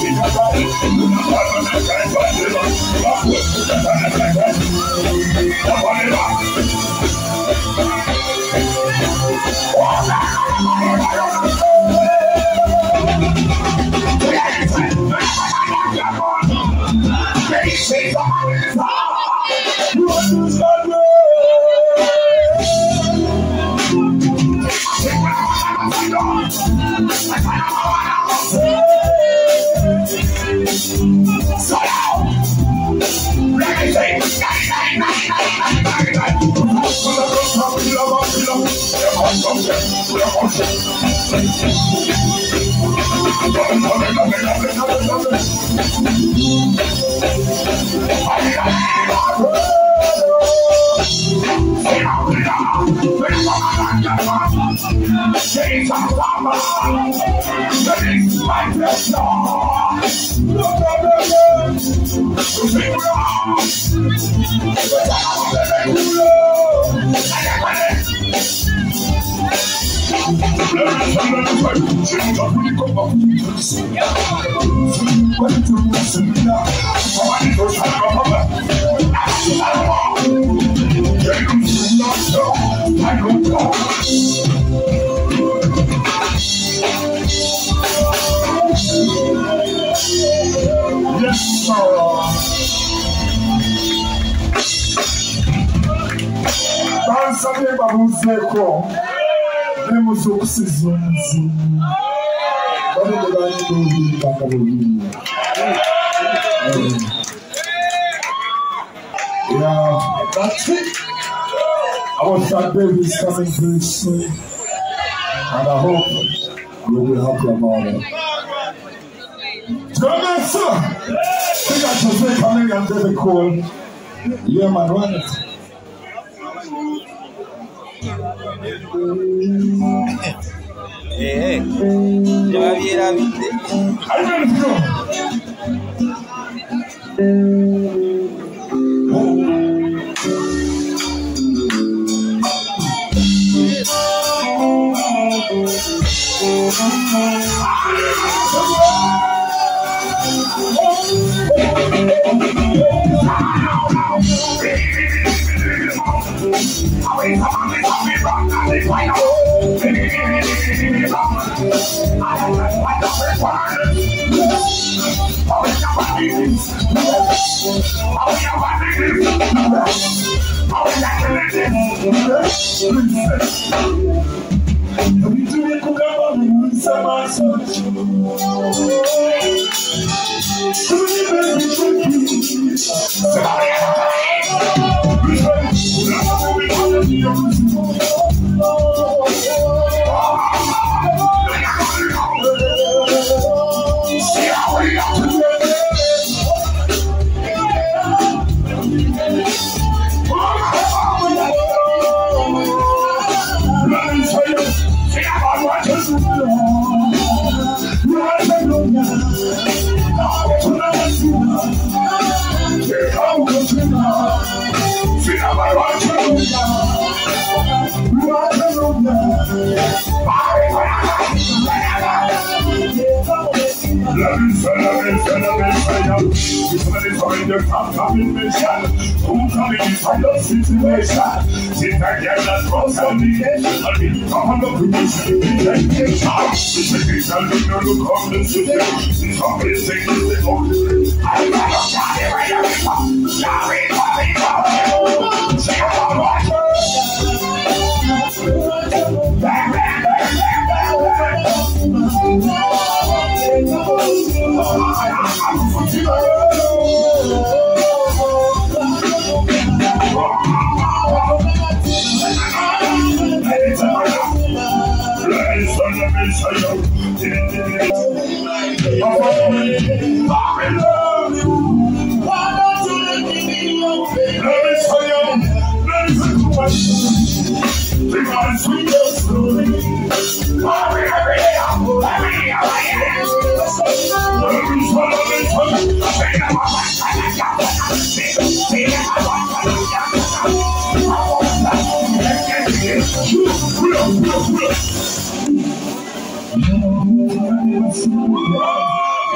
That's it. Our fat baby is coming very soon, and I hope you will be happy about it. Come on, sir. Think I should say coming and get the call. Yeah, man, run it. Hey, je vais bien la vie. Are you ready to go?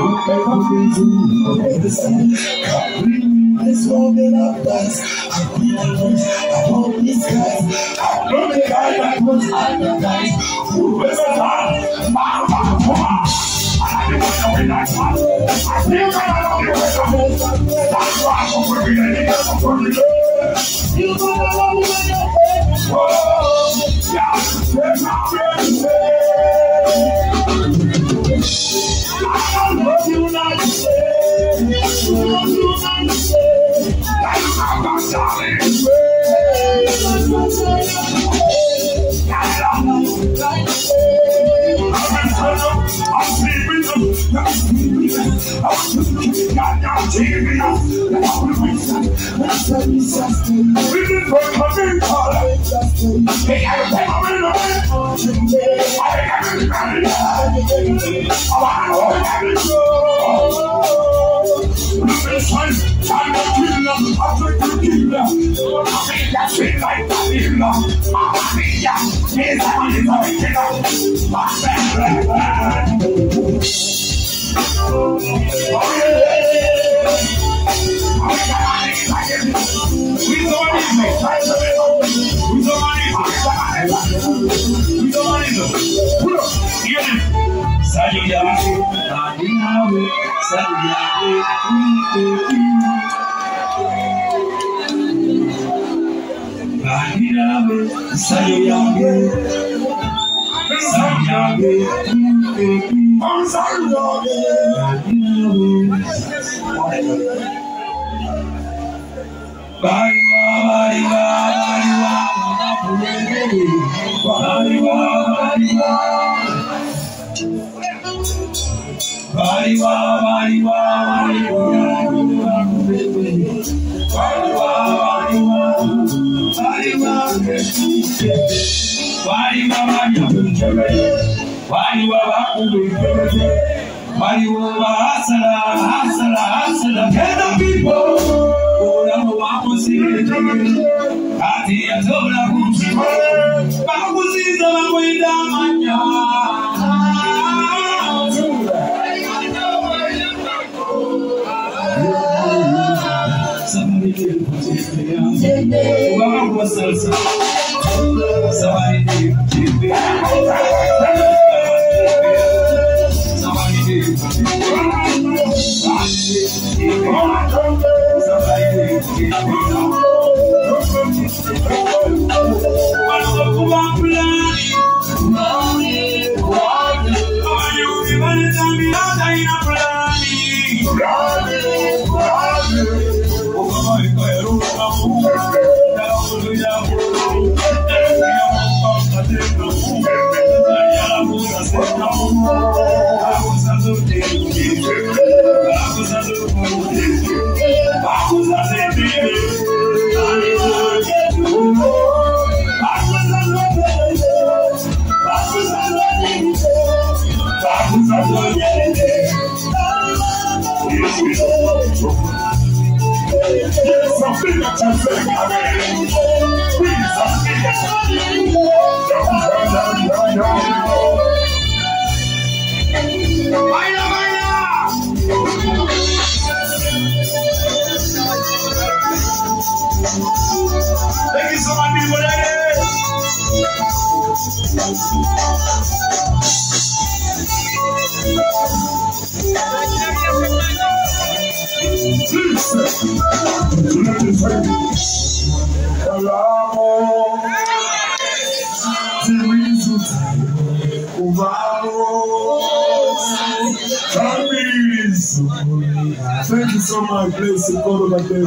This moment of dust, I feel I want these guys. I know the guy that was advertised. Whoever that, I don't know when I talk. I feel that I don't know when I talk. That's why I'm working and I'm working. You know I love you when you're here. Whoa, yeah, there's not really I love you like you say. I love you like you say. That's my darling. I'm sleeping. Thank you so much, people. Thank you so much. Bless the God of my day.